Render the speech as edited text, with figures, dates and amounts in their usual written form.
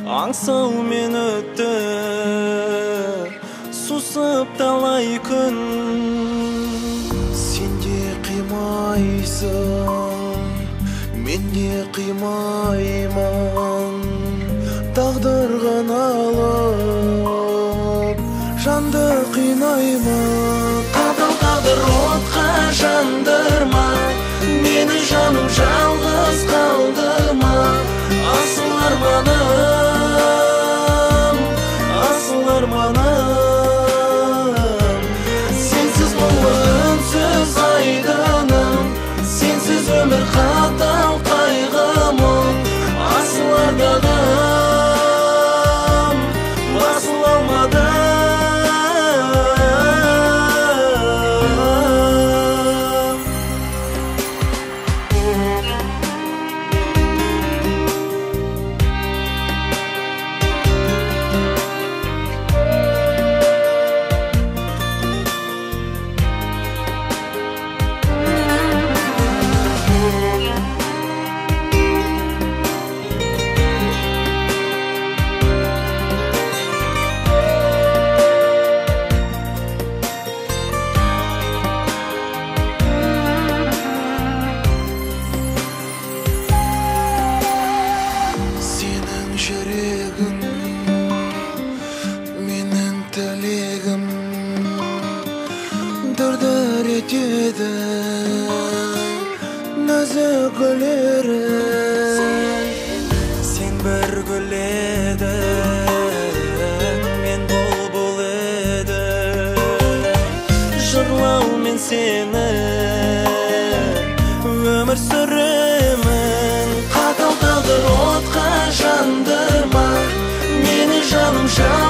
аңсаумен өтті сусып талай күн. Сен де қимайсың, мен де қимаймын. Тағдырға налып жанды қинаймын. Қатал тағдыр отқа жандырма, мені жаным жалғыз қалдырма. Асыл арманым, асыл арманым. Сенсіз мұңлы үнсіз айдыным, сенсіз өмір қатал қайғымын. Асыл арманым, басыла алмадым. Жүрегім, менің тілегім дір-дір етеді нәзік гүлерің. Сен бір гүл едің, мен бұлбұл едім. Жырлаумен сені өмір сүремін. Қатал тағдыр отқа жандырма, мені жаным